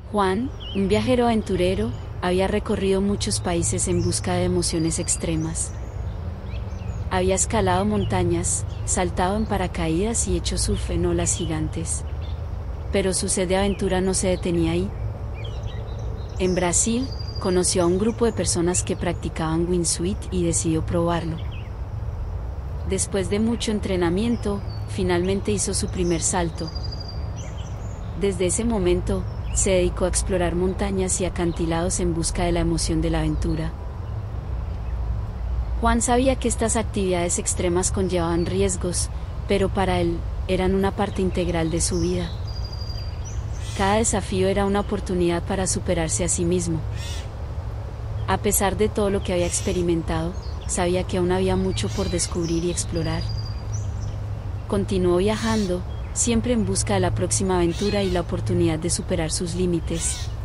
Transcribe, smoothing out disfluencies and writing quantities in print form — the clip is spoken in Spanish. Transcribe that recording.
Juan, un viajero aventurero, había recorrido muchos países en busca de emociones extremas. Había escalado montañas, saltado en paracaídas y hecho surf en olas gigantes. Pero su sed de aventura no se detenía ahí. En Brasil, conoció a un grupo de personas que practicaban wingsuit y decidió probarlo. Después de mucho entrenamiento, finalmente hizo su primer salto. Desde ese momento, se dedicó a explorar montañas y acantilados en busca de la emoción de la aventura. Juan sabía que estas actividades extremas conllevaban riesgos, pero para él, eran una parte integral de su vida. Cada desafío era una oportunidad para superarse a sí mismo. A pesar de todo lo que había experimentado, sabía que aún había mucho por descubrir y explorar. Continuó viajando, siempre en busca de la próxima aventura y la oportunidad de superar sus límites.